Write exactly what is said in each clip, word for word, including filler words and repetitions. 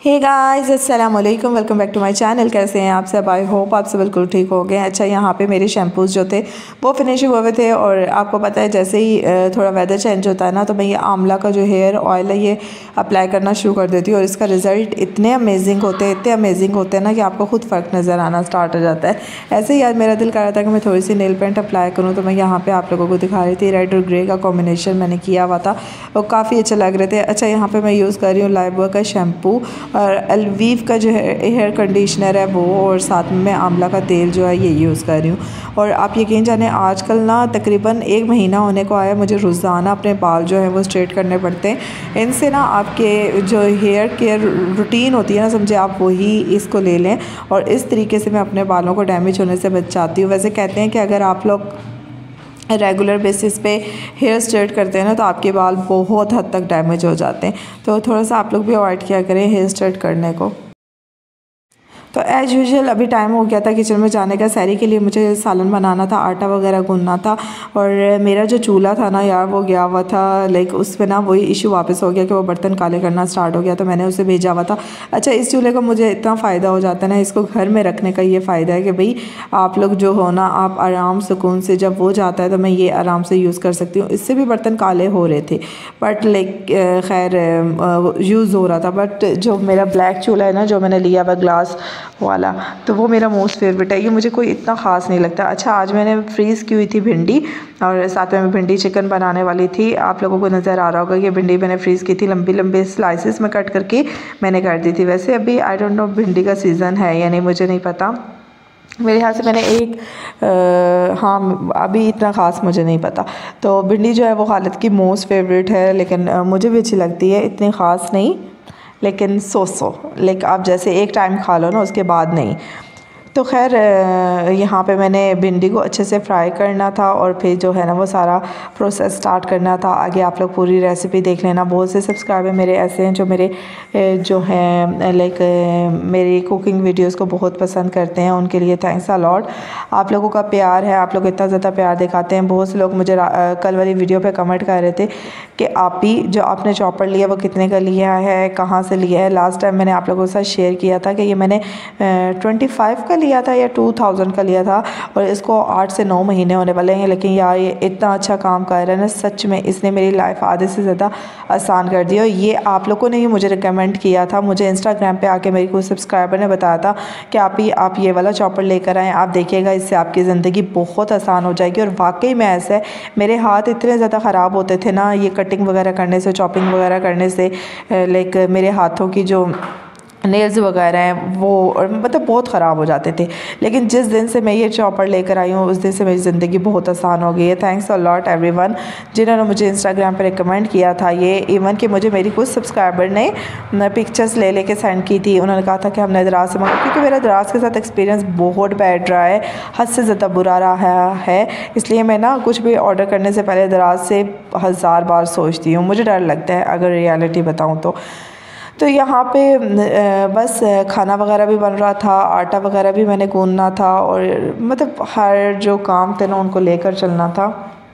हे guys अस्सलाम वालेकुम, welcome back to my channel. कैसे हैं आप सब? आई होप आप सब बिल्कुल ठीक हो गए। अच्छा, यहाँ पे मेरे शैम्पूज़ जो थे वो फिनिशिंग हुए थे और आपको पता है जैसे ही थोड़ा वेदर चेंज होता है ना, तो मैं ये आंवला का जो हेयर ऑयल है ये अप्लाई करना शुरू कर देती हूँ और इसका रिज़ल्ट इतने अमेजिंग होते हैं इतने अमेजिंग होते हैं ना कि आपको खुद फ़र्क नज़र आना स्टार्ट हो जाता है। ऐसे ही आज मेरा दिल कर रहा था कि मैं थोड़ी सी नेल पेंट अप्लाई करूँ, तो मैं यहाँ पर आप लोगों को दिखा रही थी। रेड और ग्रे का कॉम्बिनेशन मैंने किया हुआ था और काफ़ी अच्छे लग रहे थे। अच्छा, यहाँ पर मैं यूज़ कर रही हूँ लाइबॉय का शैम्पू और एलवीव का जो है हेयर कंडीशनर है वो, और साथ में मैं आंवला का तेल जो है ये यूज़ कर रही हूँ। और आप यकीन जाने आजकल ना तकरीबन एक महीना होने को आया, मुझे रोज़ाना अपने बाल जो है वो स्ट्रेट करने पड़ते हैं। इनसे ना आपके जो हेयर केयर रूटीन होती है ना, समझे आप वही इसको ले लें और इस तरीके से मैं अपने बालों को डैमेज होने से बचाती हूँ। वैसे कहते हैं कि अगर आप लोग रेगुलर बेसिस पे हेयर स्ट्रेट करते हैं ना तो आपके बाल बहुत हद तक डैमेज हो जाते हैं, तो थोड़ा सा आप लोग भी अवॉइड किया करें हेयर स्ट्रेट करने को। तो एज़ यूजुअल अभी टाइम हो गया था किचन में जाने का। सहरी के लिए मुझे सालन बनाना था, आटा वगैरह गूंदना था और मेरा जो चूल्हा था ना यार वो गया हुआ था, लाइक उस पर ना वही इशू वापस हो गया कि वो बर्तन काले करना स्टार्ट हो गया, तो मैंने उसे भेजा हुआ था। अच्छा, इस चूल्हे का मुझे इतना फ़ायदा हो जाता है ना, इसको घर में रखने का ये फ़ायदा है कि भाई आप लोग जो हो ना, आप आराम सुकून से जब वो जाता है तो मैं ये आराम से यूज़ कर सकती हूँ। इससे भी बर्तन काले हो रहे थे बट लाइक खैर यूज़ हो रहा था। बट जो मेरा ब्लैक चूल्हा है ना जो मैंने लिया हुआ ग्लास वाला, तो वो मेरा मोस्ट फेवरेट है। ये मुझे कोई इतना ख़ास नहीं लगता। अच्छा, आज मैंने फ्रीज़ की हुई थी भिंडी और साथ में मैं भिंडी चिकन बनाने वाली थी। आप लोगों को नज़र आ रहा होगा कि भिंडी मैंने फ्रीज़ की थी, लंबी लंबी स्लाइसेस में कट करके मैंने कर दी थी। वैसे अभी आई डोंट नो भिंडी का सीज़न है या नहीं, मुझे नहीं पता। मेरे ख्याल से मैंने एक आ, हाँ अभी इतना ख़ास मुझे नहीं पता। तो भिंडी जो है वो खालिद की मोस्ट फेवरेट है, लेकिन आ, मुझे भी अच्छी लगती है, इतनी ख़ास नहीं लेकिन सो सो लाइक आप जैसे एक टाइम खा लो ना उसके बाद नहीं। तो खैर यहाँ पे मैंने भिंडी को अच्छे से फ्राई करना था और फिर जो है ना वो सारा प्रोसेस स्टार्ट करना था। आगे आप लोग पूरी रेसिपी देख लेना। बहुत से सब्सक्राइबर मेरे ऐसे हैं जो मेरे जो हैं लाइक मेरी कुकिंग वीडियोस को बहुत पसंद करते हैं, उनके लिए थैंक्स अ लॉट। आप लोगों का प्यार है, आप लोग इतना ज़्यादा प्यार दिखाते हैं। बहुत से लोग मुझे कल वाली वीडियो पर कमेंट कर रहे थे कि आप ही जो आपने चॉपर लिया वो कितने का लिया है, कहाँ से लिया है। लास्ट टाइम मैंने आप लोगों के साथ शेयर किया था कि ये मैंने ट्वेंटी फाइव का लिया था या टू थाउजेंड का लिया था और इसको आठ से नौ महीने होने वाले हैं। लेकिन यार ये इतना अच्छा काम कर रहा है ना, सच में इसने मेरी लाइफ आधे से ज़्यादा आसान कर दी। और ये आप लोगों ने ही मुझे रिकमेंड किया था, मुझे इंस्टाग्राम पे आके मेरी कोई सब्सक्राइबर ने बताया था कि आप ही आप ये वाला चॉपर लेकर आएँ, आप देखिएगा इससे आपकी ज़िंदगी बहुत आसान हो जाएगी। और वाकई में ऐसा है, मेरे हाथ इतने ज़्यादा ख़राब होते थे ना ये कटिंग वगैरह करने से, चॉपिंग वगैरह करने से, लाइक मेरे हाथों की जो नेल्स वगैरह हैं वो और मतलब बहुत ख़राब हो जाते थे। लेकिन जिस दिन से मैं ये चॉपर लेकर आई हूँ उस दिन से मेरी ज़िंदगी बहुत आसान हो गई है। थैंक्स अ लॉट एवरीवन जिन्होंने मुझे इंस्टाग्राम पे रिकमेंड किया था ये। इवन कि मुझे मेरी कुछ सब्सक्राइबर ने पिक्चर्स ले लेके सेंड की थी। उन्होंने कहा था कि हमने दराज से मंगा, क्योंकि मेरा दराज के साथ एक्सपीरियंस बहुत बैड रहा है, हद से ज़्यादा बुरा रहा है। इसलिए मैं ना कुछ भी ऑर्डर करने से पहले दराज से हज़ार बार सोचती हूँ, मुझे डर लगता है अगर रियलिटी बताऊँ तो। तो यहाँ पे बस खाना वगैरह भी बन रहा था, आटा वगैरह भी मैंने गूंदना था और मतलब हर जो काम थे ना उनको लेकर चलना था।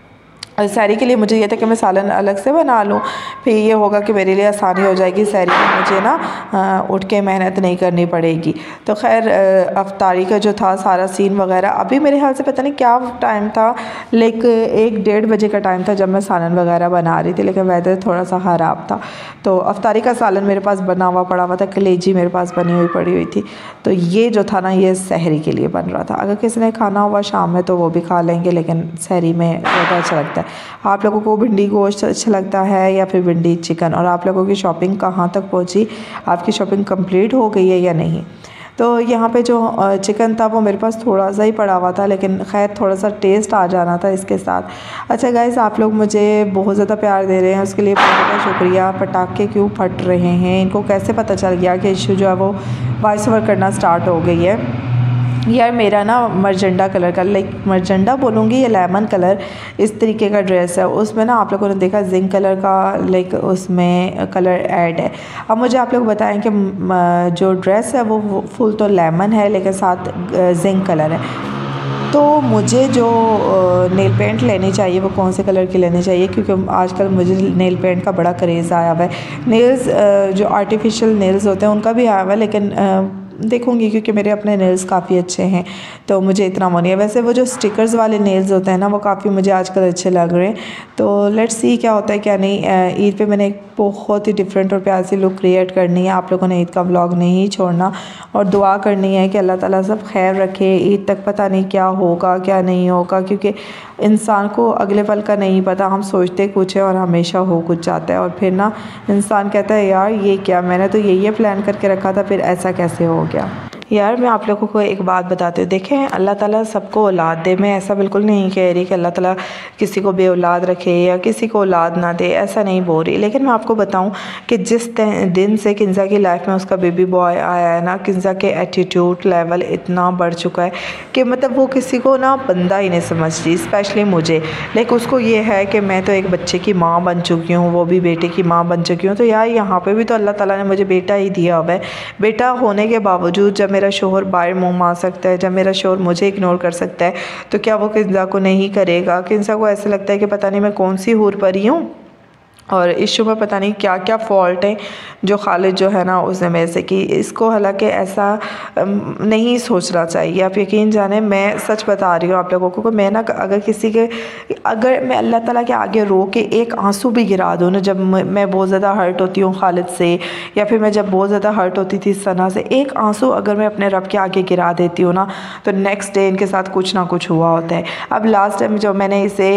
सहरी के लिए मुझे ये था कि मैं सालन अलग से बना लूँ, फिर ये होगा कि मेरे लिए आसानी हो जाएगी, सहरी में मुझे ना उठ के मेहनत नहीं करनी पड़ेगी। तो खैर अफ्तारी का जो था सारा सीन वगैरह, अभी मेरे ख्याल से पता नहीं क्या टाइम था, लाइक एक डेढ़ बजे का टाइम था जब मैं सालन वगैरह बना रही थी, लेकिन वेदर थोड़ा सा ख़राब था। तो अफ्तारी का सालन मेरे पास बना हुआ पड़ा हुआ था, कलेजी मेरे पास बनी हुई पड़ी हुई थी। तो ये जो था ना ये सहरी के लिए बन रहा था। अगर किसी ने खाना हुआ शाम में तो वो भी खा लेंगे, लेकिन सहरी में ज़्यादा अच्छा लगता है। आप लोगों को भिंडी गोश्त अच्छा लगता है या फिर भिंडी चिकन? और आप लोगों की शॉपिंग कहाँ तक पहुँची, आपकी शॉपिंग कंप्लीट हो गई है या नहीं? तो यहाँ पे जो चिकन था वो मेरे पास थोड़ा सा ही पड़ा हुआ था, लेकिन खैर थोड़ा सा टेस्ट आ जाना था इसके साथ। अच्छा गाइस, आप लोग मुझे बहुत ज़्यादा प्यार दे रहे हैं, उसके लिए बहुत ज़्यादा शुक्रिया। पटाखे क्यों फट रहे हैं, इनको कैसे पता चल गया कि इशू जो है वो वॉइस ओवर करना स्टार्ट हो गई है? यार मेरा ना मरजंडा कलर का, लाइक मरजंडा बोलूँगी या लेमन कलर, इस तरीके का ड्रेस है। उसमें ना आप लोगों ने देखा जिंक कलर का लाइक उसमें कलर ऐड है। अब मुझे आप लोग बताएं कि जो ड्रेस है वो फुल तो लेमन है लेकिन साथ जिंक कलर है। तो मुझे जो नेल पेंट लेनी चाहिए वो कौन से कलर की लेनी चाहिए, क्योंकि आजकल मुझे नेल पेंट का बड़ा क्रेज़ आया हुआ है। नेल्स जो आर्टिफिशियल नेल्स होते हैं उनका भी आया हुआ है, लेकिन देखूंगी क्योंकि मेरे अपने नेल्स काफ़ी अच्छे हैं तो मुझे इतना वो नहीं है। वैसे वो जो स्टिकर्स वाले नेल्स होते हैं ना वो काफ़ी मुझे आजकल अच्छे लग रहे हैं, तो लेट्स सी क्या होता है क्या नहीं। ईद पे मैंने एक बहुत ही डिफरेंट और प्यारी सी लुक क्रिएट करनी है। आप लोगों ने ईद का व्लॉग नहीं छोड़ना और दुआ करनी है कि अल्लाह ताला सब खैर रखे। ईद तक पता नहीं क्या होगा क्या नहीं होगा, क्योंकि इंसान को अगले पल का नहीं पता। हम सोचते कुछ है और हमेशा हो कुछ जाता है, और फिर ना इंसान कहता है यार ये क्या, मैंने तो ये ये प्लान करके रखा था, फिर ऐसा कैसे हो गया। यार मैं आप लोगों को एक बात बताती हूँ, देखें अल्लाह ताला सबको औलाद दे। मैं ऐसा बिल्कुल नहीं कह रही कि अल्लाह ताला किसी को बे औलाद रखे या किसी को औलाद ना दे, ऐसा नहीं बोल रही। लेकिन मैं आपको बताऊँ कि जिस दिन से किंजा की लाइफ में उसका बेबी बॉय आया है ना, किंजा के एटीट्यूड लेवल इतना बढ़ चुका है कि मतलब वो किसी को ना बंदा ही नहीं समझती, स्पेशली मुझे। लेकिन उसको ये है कि मैं तो एक बच्चे की माँ बन चुकी हूँ, वो भी बेटे की माँ बन चुकी हूँ। तो यार यहाँ पर भी तो अल्लाह ताला ने मुझे बेटा ही दिया हुआ है। बेटा होने के बावजूद जब मेरा शोहर बाहर मुँह मार सकता है, जब मेरा शोहर मुझे इग्नोर कर सकता है, तो क्या वो किंजा को नहीं करेगा? किंजा को ऐसा लगता है कि पता नहीं मैं कौन सी हूर परी हूँ और इश्यू में पता नहीं क्या क्या फ़ॉल्ट है जो खालिद जो है ना उसने मेरे से की। इसको हालांकि ऐसा नहीं सोचना चाहिए। आप यकीन जाने मैं सच बता रही हूँ आप लोगों को, मैं ना अगर किसी के अगर मैं अल्लाह ताला के आगे रो के एक आंसू भी गिरा दूँ ना, जब मैं बहुत ज़्यादा हर्ट होती हूँ खालिद से, या फिर मैं जब बहुत ज़्यादा हर्ट होती थी सना से, एक आंसू अगर मैं अपने रब के आगे गिरा देती हूँ ना, तो नेक्स्ट डे इनके साथ कुछ ना कुछ हुआ होता है। अब लास्ट टाइम जो मैंने इसे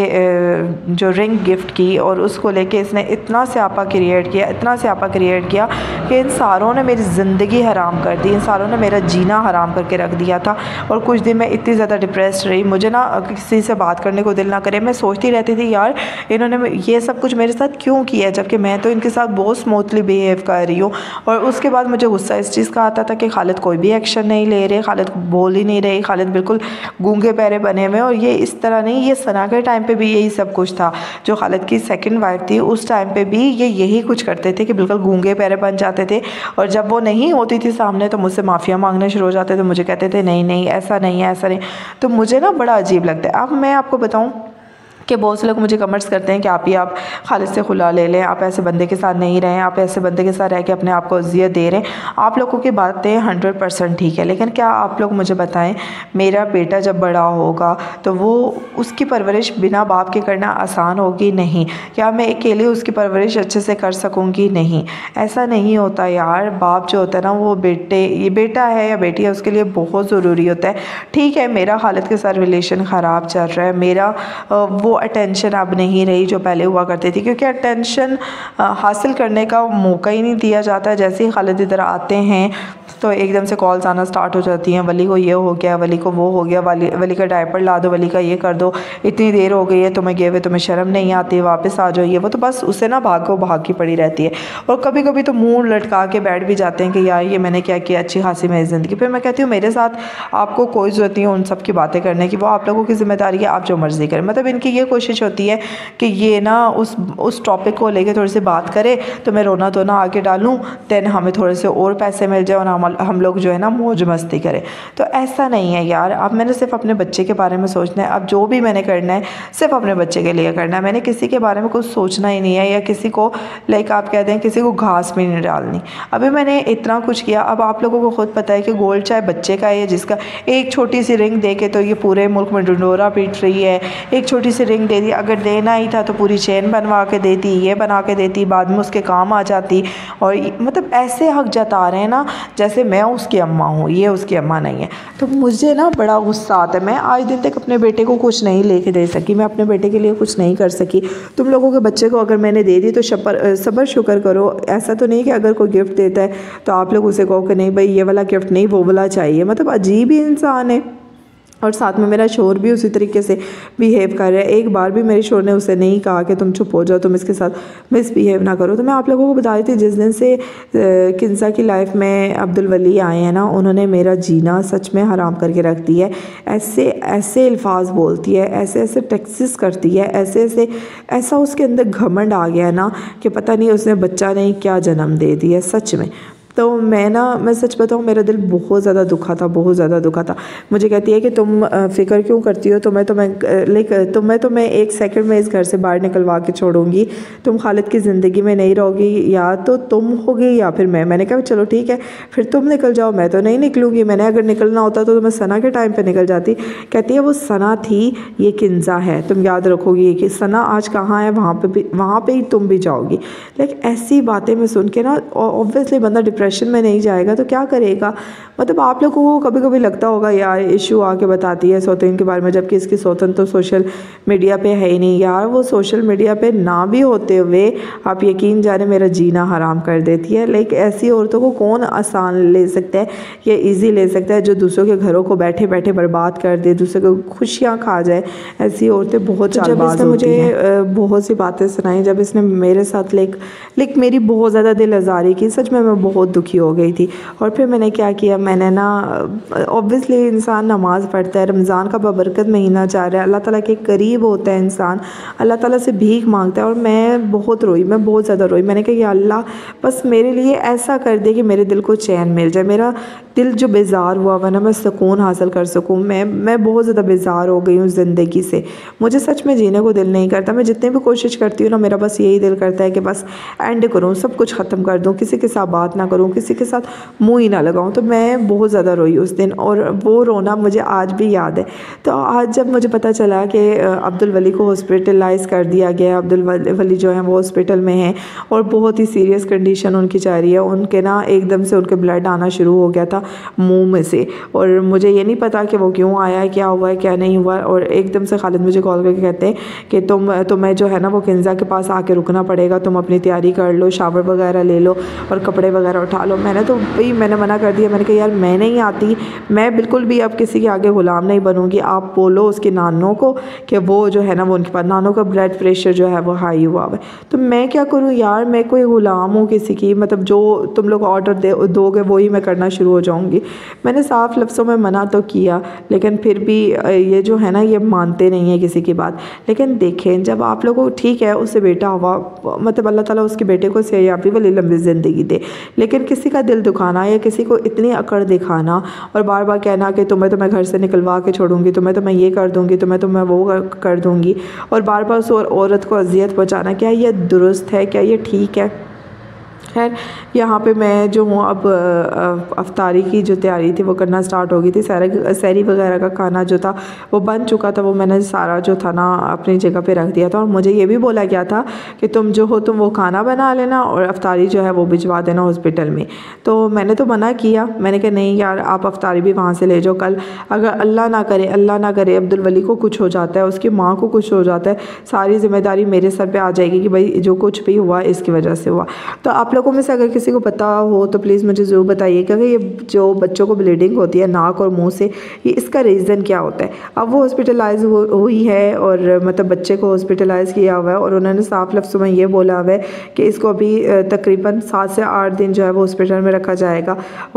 जो रिंग गिफ्ट की और उसको लेके इसने इतना स्यापा क्रिएट किया, इतना स्यापा क्रिएट किया कि इन सारों ने मेरी ज़िंदगी हराम कर दी, इन सारों ने मेरा जीना हराम करके रख दिया था। और कुछ दिन मैं इतनी ज़्यादा डिप्रेस्ड रही, मुझे ना किसी से बात करने को दिल ना करे। मैं सोचती रहती थी यार इन्होंने ये सब कुछ मेरे साथ क्यों किया, जबकि मैं तो इनके साथ बहुत स्मूथली बिहेव कर रही हूँ। और उसके बाद मुझे गुस्सा इस चीज़ का आता था कि खालिद कोई भी एक्शन नहीं ले रहे, खालिद बोल ही नहीं रहे, खालिद बिल्कुल गूंगे पैरे बने हुए। और ये इस तरह नहीं, ये सना के टाइम पर भी यही सब कुछ था। जो खालिद की सेकेंड वाइफ थी उस टाइम पे भी ये यही कुछ करते थे कि बिल्कुल गूंगे पैरे बन जाते थे, और जब वो नहीं होती थी सामने तो मुझसे माफ़िया मांगने शुरू हो जाते थे। मुझे कहते थे नहीं नहीं ऐसा नहीं है ऐसा नहीं। तो मुझे ना बड़ा अजीब लगता है। अब मैं आपको बताऊं कि बहुत से लोग मुझे कमेंट्स करते हैं कि आप ही आप खालिद से खुला ले लें, आप ऐसे बंदे के साथ नहीं रहें, आप ऐसे बंदे के साथ रह के अपने आप को अजियत दे रहे हैं। आप लोगों की बातें हंड्रेड परसेंट ठीक है, लेकिन क्या आप लोग मुझे बताएं मेरा बेटा जब बड़ा होगा तो वो उसकी परवरिश बिना बाप के करना आसान होगी? नहीं। क्या मैं अकेले उसकी परवरिश अच्छे से कर सकूँगी? नहीं। ऐसा नहीं होता यार। बाप जो होता है ना वो बेटे, ये बेटा है या बेटी है, उसके लिए बहुत ज़रूरी होता है। ठीक है मेरा खालिद के साथ रिलेशन ख़राब चल रहा है, मेरा वो अटेंशन अब नहीं रही जो पहले हुआ करती थी, क्योंकि अटेंशन हासिल करने का मौका ही नहीं दिया जाता। जैसे ही खालिद इधर आते हैं तो एकदम से कॉल्स आना स्टार्ट हो जाती हैं, वली को ये हो गया, वली को वो हो गया, वली वली का डायपर ला दो, वली का ये कर दो, इतनी देर हो गई है तुम्हें गए हुए, तुम्हें शर्म नहीं आती, वापस आ जाइए। वो तो बस उसे ना भागो भाग की पड़ी रहती है। और कभी कभी तो मुँह लटका के बैठ भी जाते हैं कि यार ये मैंने क्या किया, अच्छी खासी मेरी ज़िंदगी। फिर मैं कहती हूँ मेरे साथ आपको कोई ज़रूरत नहीं है उन सब की बातें करने की, वो आप लोगों की जिम्मेदारी है, आप जो मर्ज़ी करें। मतलब इनकी ये कोशिश होती है कि ये ना उस उस टॉपिक को लेके थोड़ी सी बात करे तो मैं रोना धोना आगे डालूं, दैन हमें थोड़े से और पैसे मिल जाए और हम हम लोग जो है ना मौज मस्ती करें। तो ऐसा नहीं है यार। अब मैंने सिर्फ अपने बच्चे के बारे में सोचना है। अब जो भी मैंने करना है सिर्फ अपने बच्चे के लिए करना है। मैंने किसी के बारे में कुछ सोचना ही नहीं है, या किसी को लाइक आप कहते हैं किसी को घास भी नहीं डालनी। अभी मैंने इतना कुछ किया। अब आप लोगों को खुद पता है कि गोल्ड चाहे बच्चे का है, जिसका एक छोटी सी रिंग दे के तो ये पूरे मुल्क में ढिंढोरा पीट रही है। एक छोटी सी रिंग दे दी, अगर देना ही था तो पूरी चेन बनवा के देती, ये बना के देती, बाद में उसके काम आ जाती। और मतलब ऐसे हक जता रहे हैं ना जैसे मैं उसकी अम्मा हूँ, ये उसकी अम्मा नहीं है। तो मुझे ना बड़ा गुस्सा आता है। मैं आज दिन तक अपने बेटे को कुछ नहीं लेके दे सकी, मैं अपने बेटे के लिए कुछ नहीं कर सकी। तुम लोगों के बच्चे को अगर मैंने दे दी तो शबर सबर शुक्र करो। ऐसा तो नहीं कि अगर कोई गिफ्ट देता है तो आप लोग उसे कहो कि नहीं भाई ये वाला गिफ्ट नहीं वो वाला चाहिए। मतलब अजीब ही इंसान है। और साथ में मेरा शोर भी उसी तरीके से बिहेव कर रहा है। एक बार भी मेरे शोर ने उसे नहीं कहा कि तुम चुप हो जाओ, तुम इसके साथ मिसबिहेव ना करो। तो मैं आप लोगों को बता रही थी जिस दिन से किंजा की लाइफ में अब्दुल वली आए हैं ना, उन्होंने मेरा जीना सच में हराम करके रख दिया है। ऐसे ऐसे अल्फाज बोलती है, ऐसे ऐसे टेक्सिस करती है, ऐसे ऐसे ऐसा उसके अंदर घमंड आ गया है ना कि पता नहीं उसने बच्चा नहीं क्या जन्म दे दिया। सच में तो मैं ना मैं सच बताऊँ मेरा दिल बहुत ज़्यादा दुखा था, बहुत ज़्यादा दुखा था। मुझे कहती है कि तुम फ़िक्र क्यों करती हो, तुम्हें तो मैं लाइक तुम्हें तो मैं एक सेकंड में इस घर से बाहर निकलवा के छोड़ूंगी, तुम खालिद की ज़िंदगी में नहीं रहोगी, या तो तुम होगी या फिर मैं। मैंने कहा चलो ठीक है फिर तुम निकल जाओ, मैं तो नहीं निकलूँगी। मैंने अगर निकलना होता तो मैं सना के टाइम पर निकल जाती। कहती है वो सना थी, ये किन्जा है, तुम याद रखोगी कि सना आज कहाँ है, वहाँ पर भी वहाँ पर ही तुम भी जाओगी। लाइक ऐसी बातें मैं सुन के ना ऑब्वियसली बंदा डिप्रेशन में नहीं जाएगा तो क्या करेगा। मतलब आप लोगों को कभी कभी लगता होगा यार इशू आके बताती है सौतन के बारे में, जबकि इसकी सौतन तो सोशल मीडिया पे है ही नहीं। यार वो सोशल मीडिया पे ना भी होते हुए आप यकीन जाने मेरा जीना हराम कर देती है। लाइक ऐसी औरतों को कौन आसान ले सकता है या ईजी ले सकता है जो दूसरों के घरों को बैठे बैठे बर्बाद कर दे, दूसरे को खुशियाँ खा जाए। ऐसी औरतें बहुत चालबाज होती हैं। जब इसने मुझे बहुत सी बातें सुनाई, जब इसने मेरे साथ लाइक लाइक मेरी बहुत ज़्यादा दिल आज़ारी की, सच में मैं बहुत दुखी हो गई थी। और फिर मैंने क्या किया, मैंने ना ऑब्वियसली इंसान नमाज़ पढ़ता है, रमज़ान का बबरकत महीना जा रहा है, अल्लाह ताला के करीब होता है इंसान, अल्लाह ताला से भीख मांगता है। और मैं बहुत रोई, मैं बहुत ज़्यादा रोई। मैंने कहा या अल्लाह बस मेरे लिए ऐसा कर दे कि मेरे दिल को चैन मिल जाए, मेरा दिल जो बेजार हुआ हुआ ना मैं सुकून हासिल कर सकूँ। मैं मैं बहुत ज़्यादा बेजार हो गई हूँ ज़िंदगी से, मुझे सच में जीने को दिल नहीं करता। मैं जितनी भी कोशिश करती हूँ ना मेरा बस यही दिल करता है कि बस एंड करूँ, सब कुछ ख़त्म कर दूँ, किसी के साथ बात ना करूँ, किसी के साथ मुँह ही ना लगाऊँ। तो मैं बहुत ज़्यादा रोई उस दिन और वो रोना मुझे आज भी याद है। तो आज जब मुझे पता चला कि अब्दुल वली को हॉस्पिटलाइज़ कर दिया गया, अब्दुल वली जो है वो हॉस्पिटल में हैं और बहुत ही सीरियस कंडीशन उनकी जा रही है, उनके ना एकदम से उनके ब्लड आना शुरू हो गया था मुंह में से। और मुझे ये नहीं पता कि वो क्यों आया, क्या हुआ है क्या नहीं हुआ। और एकदम से खालिद मुझे कॉल करके कहते हैं कि तुम तुम्हें जो है ना वो किन्जा के पास आके रुकना पड़ेगा, तुम अपनी तैयारी कर लो, शावर वगैरह ले लो और कपड़े वगैरह उठा लो। मैंने तो भाई मैंने मना कर दिया, मैंने कहा यार मैं नहीं आती, मैं बिल्कुल भी अब किसी के आगे ग़ुलाम नहीं बनूंगी। आप बोलो उसके नानों को कि वो जो है ना वो उनके पास नानों का ब्लड प्रेशर जो है वो हाई हुआ है। तो मैं क्या करूँ यार, मैं कोई ग़ुलाम हूँ किसी की, मतलब जो तुम लोग ऑर्डर दे दोगे वही मैं करना शुरू हो जाऊँगी। मैंने साफ लफ्ज़ों में मना तो किया लेकिन फिर भी ये जो है ना ये मानते नहीं है किसी की बात। लेकिन देखें जब आप लोगों को ठीक है उससे बेटा हुआ, मतलब अल्लाह ताला उसके बेटे को सेहयाफी वाली लंबी ज़िंदगी दे, लेकिन किसी का दिल दुखाना या किसी को इतनी अकड़ दिखाना और बार बार कहना कि तुम्हें तो मैं घर से निकलवा के छोड़ूंगी, तुम्हें तो मैं ये कर दूंगी, तुम्हें तो मैं वो कर दूंगी, और बार बार उस औरत को अजियत पहुँचाना, क्या ये दुरुस्त है, क्या ये ठीक है। खैर यहाँ पे मैं जो हूँ अब अफ्तारी की जो तैयारी थी वो करना स्टार्ट हो गई थी। सारा सैरी वगैरह का खाना जो था वो बन चुका था, वो मैंने सारा जो था ना अपनी जगह पे रख दिया था। और मुझे ये भी बोला गया था कि तुम जो हो तुम वो खाना बना लेना और अफ्तारी जो है वो भिजवा देना हॉस्पिटल में। तो मैंने तो मना किया, मैंने कहा नहीं यार आप अफ्तारी भी वहाँ से ले जाओ, कल अगर अल्लाह ना करे अल्लाह ना करे अब्दुल वली को कुछ हो जाता है, उसकी माँ को कुछ हो जाता है, सारी जिम्मेदारी मेरे सर पर आ जाएगी कि भाई जो कुछ भी हुआ इसकी वजह से हुआ। तो आप लोगों में से अगर किसी को पता हो तो प्लीज़ मुझे ज़रूर बताइएगा कि ये जो बच्चों को ब्लीडिंग होती है नाक और मुंह से, ये इसका रीज़न क्या होता है। अब वो हॉस्पिटलाइज हुई है और मतलब बच्चे को हॉस्पिटलाइज किया हुआ है और उन्होंने साफ लफ्ज़ों में ये बोला हुआ है कि इसको अभी तकरीबन सात से आठ दिन जो है वो हॉस्पिटल में रखा जाएगा।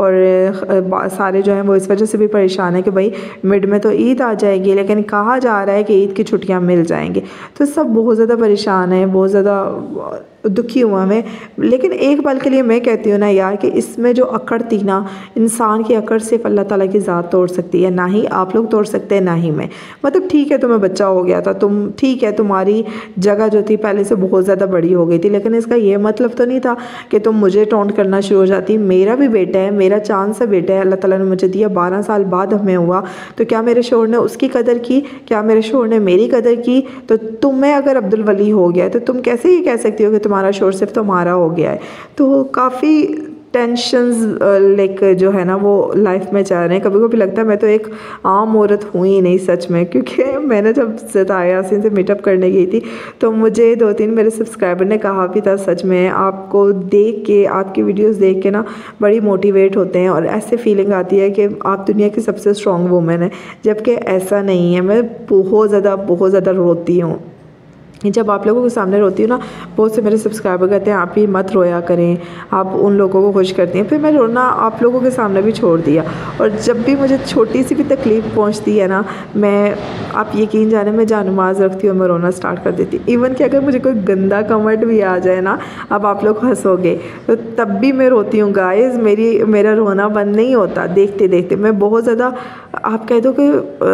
और सारे जो हैं वो इस वजह से भी परेशान है कि भाई मिड में तो ईद आ जाएगी, लेकिन कहा जा रहा है कि ईद की छुट्टियाँ मिल जाएंगी। तो सब बहुत ज़्यादा परेशान है, बहुत ज़्यादा दुखी हुआ मैं। लेकिन एक पल के लिए मैं कहती हूँ ना यार कि इसमें जो अकड़ थी ना, इंसान की अकड़ सिर्फ अल्लाह ताला की ज़ात तोड़ सकती है, ना ही आप लोग तोड़ सकते हैं ना ही मैं। मतलब ठीक है तुम्हें बच्चा हो गया था, तुम ठीक है तुम्हारी जगह जो थी पहले से बहुत ज़्यादा बड़ी हो गई थी, लेकिन इसका ये मतलब तो नहीं था कि तुम मुझे टोंट करना शुरू हो जाती। मेरा भी बेटा है, मेरा चांद सा बेटा है, अल्लाह ताला ने मुझे दिया, बारह साल बाद हमें हुआ। तो क्या मेरे शोहर ने उसकी कदर की, क्या मेरे शोहर ने मेरी कदर की। तो तुम्हें अगर अब्दुल वली हो गया तो तुम कैसे ये कह सकती हो कि तुम्हारा शोहर सिर्फ तुम्हारा हो गया है। तो काफ़ी टेंशन्स लाइक जो है ना वो लाइफ में चल रहे हैं। कभी कभी लगता है मैं तो एक आम औरत हूँ ही नहीं सच में, क्योंकि मैंने जब ज़ताया यासीन से मीटअप करने गई थी तो मुझे दो तीन मेरे सब्सक्राइबर ने कहा भी था सच में आपको देख के, आपकी वीडियोस देख के ना बड़ी मोटिवेट होते हैं और ऐसे फीलिंग आती है कि आप दुनिया की सबसे स्ट्रॉन्ग वुमेन है, जबकि ऐसा नहीं है। मैं बहुत ज़्यादा बहुत ज़्यादा रोती हूँ जब आप लोगों के सामने रोती हूँ ना, बहुत से मेरे सब्सक्राइबर कहते हैं आप ही मत रोया करें, आप उन लोगों को खुश करती हैं। फिर मैं रोना आप लोगों के सामने भी छोड़ दिया, और जब भी मुझे छोटी सी भी तकलीफ़ पहुँचती है ना, मैं आप यकीन जाने मैं जानमाज़ रखती हूँ, मैं रोना स्टार्ट कर देती। इवन कि अगर मुझे कोई गंदा कमेंट भी आ जाए ना, अब आप लोग हंसोगे, तो तब भी मैं रोती हूँ गाइज़। मेरी मेरा रोना बंद नहीं होता देखते देखते। मैं बहुत ज़्यादा, आप कह दो कि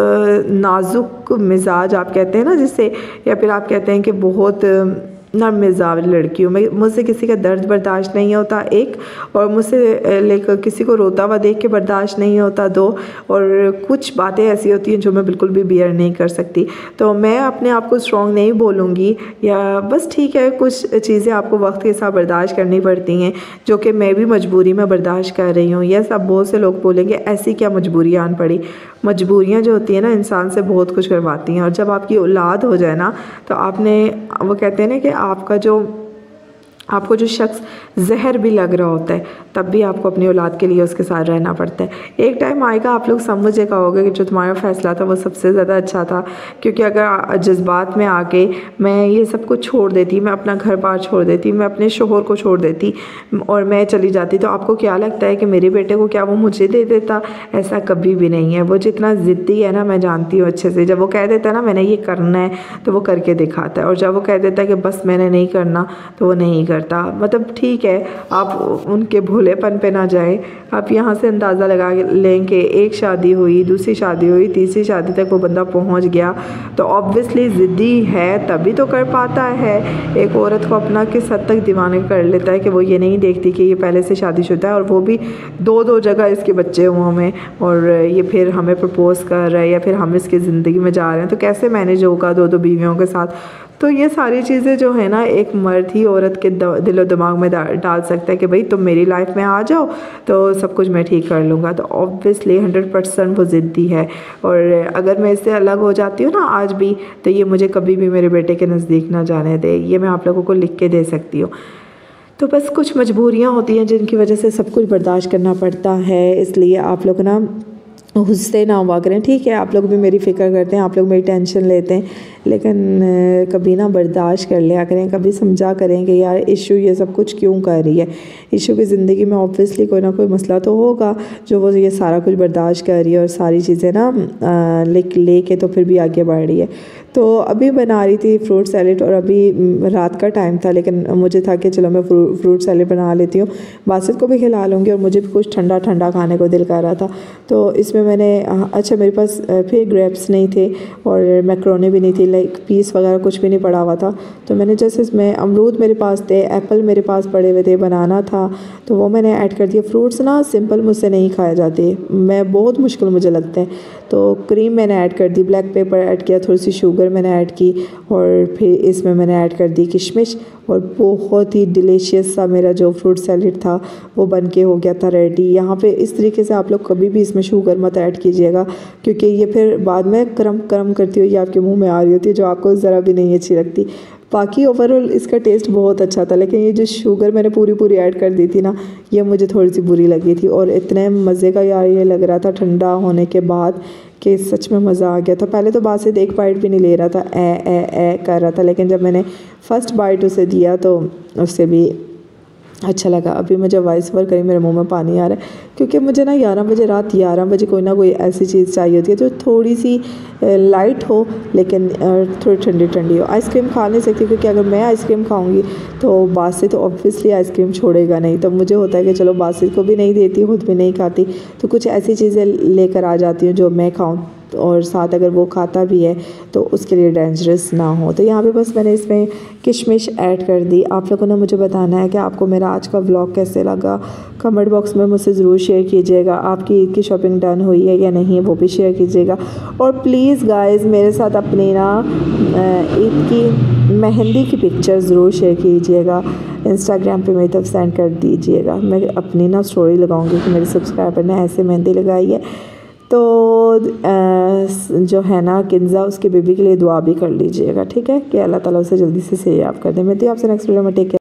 नाजुक मिजाज आप कहते हैं ना जिससे, या फिर आप कहते हैं कि बहुत नर्म मिजाज लड़की हूँ मैं। मुझसे किसी का दर्द बर्दाश्त नहीं होता एक, और मुझसे लेकर किसी को रोता हुआ देख के बर्दाश्त नहीं होता दो, और कुछ बातें ऐसी होती हैं जो मैं बिल्कुल भी बियर नहीं कर सकती। तो मैं अपने आप को स्ट्रॉन्ग नहीं बोलूँगी, या बस ठीक है कुछ चीज़ें आपको वक्त के साथ बर्दाश्त करनी पड़ती हैं, जो कि मैं भी मजबूरी में बर्दाश्त कर रही हूँ। यस, अब बहुत से लोग बोलेंगे ऐसी क्या मजबूरी आन पड़ी। मजबूरियाँ जो होती हैं ना इंसान से बहुत कुछ करवाती हैं, और जब आपकी औलाद हो जाए ना, तो आपने, वो कहते हैं ना कि आपका जो आपको जो शख्स जहर भी लग रहा होता है, तब भी आपको अपनी औलाद के लिए उसके साथ रहना पड़ता है। एक टाइम आएगा आप लोग समझ कहोगे कि जो तुम्हारा फ़ैसला था वो सबसे ज़्यादा अच्छा था, क्योंकि अगर जज्बात में आके मैं ये सब कुछ छोड़ देती, मैं अपना घर बार छोड़ देती, मैं अपने शोहर को छोड़ देती और मैं चली जाती, तो आपको क्या लगता है कि मेरे बेटे को क्या वो मुझे दे देता? ऐसा कभी भी नहीं है। वो जितना ज़िद्दी है ना, मैं जानती हूँ अच्छे से। जब वो कह देता है ना मैंने ये करना है, तो वो करके दिखाता है, और जब वो कह देता है कि बस मैंने नहीं करना, तो वो नहीं करता। मतलब ठीक है, आप उनके भोलेपन पे ना जाए। आप यहाँ से अंदाज़ा लगा लें कि एक शादी हुई, दूसरी शादी हुई, तीसरी शादी तक वो बंदा पहुँच गया, तो ऑब्वियसली ज़िद्दी है तभी तो कर पाता है। एक औरत को अपना किस हद तक दीवाने कर लेता है कि वो ये नहीं देखती कि ये पहले से शादीशुदा है, और वो भी दो दो जगह इसके बच्चे हुए हमें, और ये फिर हमें प्रपोज़ कर रहा है, या फिर हम इसकी ज़िंदगी में जा रहे हैं, तो कैसे मैनेज होगा दो दो बीवियों के साथ? तो ये सारी चीज़ें जो है ना, एक मर्द ही औरत के दिलो दिमाग में डाल सकता है कि भाई तुम मेरी लाइफ में आ जाओ तो सब कुछ मैं ठीक कर लूँगा। तो ऑब्वियसली हंड्रेड परसेंट वो ज़िद्दी है, और अगर मैं इससे अलग हो जाती हूँ ना आज भी, तो ये मुझे कभी भी मेरे बेटे के नज़दीक ना जाने दे। ये मैं आप लोगों को लिख के दे सकती हूँ। तो बस कुछ मजबूरियाँ होती हैं जिनकी वजह से सब कुछ बर्दाश्त करना पड़ता है, इसलिए आप लोग ना गुस्से ना हुआ करें, ठीक है? आप लोग भी मेरी फ़िक्र करते हैं, आप लोग मेरी टेंशन लेते हैं, लेकिन कभी ना बर्दाश्त कर लिया करें, कभी समझा करें कि यार इशू ये सब कुछ क्यों कर रही है। इशू की ज़िंदगी में ऑब्वियसली कोई ना कोई मसला तो होगा जो वो ये सारा कुछ बर्दाश्त कर रही है, और सारी चीज़ें ना ले ले के तो फिर भी आगे बढ़ रही है। तो अभी बना रही थी फ्रूट सैलेड, और अभी रात का टाइम था, लेकिन मुझे था कि चलो मैं फ्रू, फ्रूट सैलेड बना लेती हूँ, बासित को भी खिला लूँगी, और मुझे भी कुछ ठंडा ठंडा खाने को दिल कर रहा था। तो इसमें मैंने, अच्छा मेरे पास फिर ग्रेप्स नहीं थे और मैक्रोनी भी नहीं थी, लाइक पीस वगैरह कुछ भी नहीं पड़ा हुआ था, तो मैंने जैसे इसमें अमरूद मेरे पास थे, एप्पल मेरे पास पड़े हुए थे, बनाना था, तो वो मैंने ऐड कर दिया। फ्रूट्स ना सिंपल मुझसे नहीं खाए जाते, मैं बहुत मुश्किल मुझे लगता है, तो क्रीम मैंने ऐड कर दी, ब्लैक पेपर ऐड किया, थोड़ी सी शुगर मैंने ऐड की, और फिर इसमें मैंने ऐड कर दी किशमिश, और बहुत ही डिलीशियस सा मेरा जो फ्रूट सैलेड था वो बन के हो गया था रेडी। यहाँ पे इस तरीके से आप लोग कभी भी इसमें शुगर मत ऐड कीजिएगा, क्योंकि ये फिर बाद में करम करम करती हुई आपके मुंह में आ रही होती है, जो आपको ज़रा भी नहीं अच्छी लगती। बाकी ओवरऑल इसका टेस्ट बहुत अच्छा था, लेकिन ये जो शुगर मैंने पूरी पूरी ऐड कर दी थी ना, ये मुझे थोड़ी सी बुरी लगी थी, और इतने मज़े का यार ये लग रहा था ठंडा होने के बाद कि सच में मज़ा आ गया था। पहले तो बासित एक बाइट भी नहीं ले रहा था, ए ए ए कर रहा था, लेकिन जब मैंने फ़र्स्ट बाइट उसे दिया तो उससे भी अच्छा लगा। अभी मुझे वॉइस ओवर करी, मेरे मुंह में पानी आ रहा है, क्योंकि मुझे ना ग्यारह बजे रात ग्यारह बजे कोई ना कोई ऐसी चीज़ चाहिए होती है जो थोड़ी सी लाइट हो, लेकिन थोड़ी ठंडी ठंडी हो। आइसक्रीम खा नहीं सकती, क्योंकि अगर मैं आइसक्रीम खाऊंगी तो बासित तो ऑब्वियसली आइसक्रीम छोड़ेगा नहीं, तो मुझे होता है कि चलो बासित को भी नहीं देती, खुद भी नहीं खाती, तो कुछ ऐसी चीज़ें लेकर आ जाती हूँ जो मैं खाऊँ, और साथ अगर वो खाता भी है तो उसके लिए डेंजरस ना हो। तो यहाँ पे बस मैंने इसमें किशमिश ऐड कर दी। आप लोगों ने मुझे बताना है कि आपको मेरा आज का व्लॉग कैसे लगा, कमेंट बॉक्स में मुझसे ज़रूर शेयर कीजिएगा। आपकी ईद की शॉपिंग डन हुई है या नहीं वो भी शेयर कीजिएगा, और प्लीज़ गाइस मेरे साथ अपनी ना ईद की मेहंदी की पिक्चर ज़रूर शेयर कीजिएगा, इंस्टाग्राम पे मेरी तरफ सेंड कर दीजिएगा। मैं अपनी ना स्टोरी लगाऊंगी कि मेरे सब्सक्राइबर ने ऐसे मेहंदी लगाई है। तो जो है ना किंजा, उसके बेबी के लिए दुआ भी कर लीजिएगा, ठीक है? कि अल्लाह ताला उसे जल्दी से सेहयाब कर दे। मैं तो आपसे नेक्स्ट वीडियो में टेक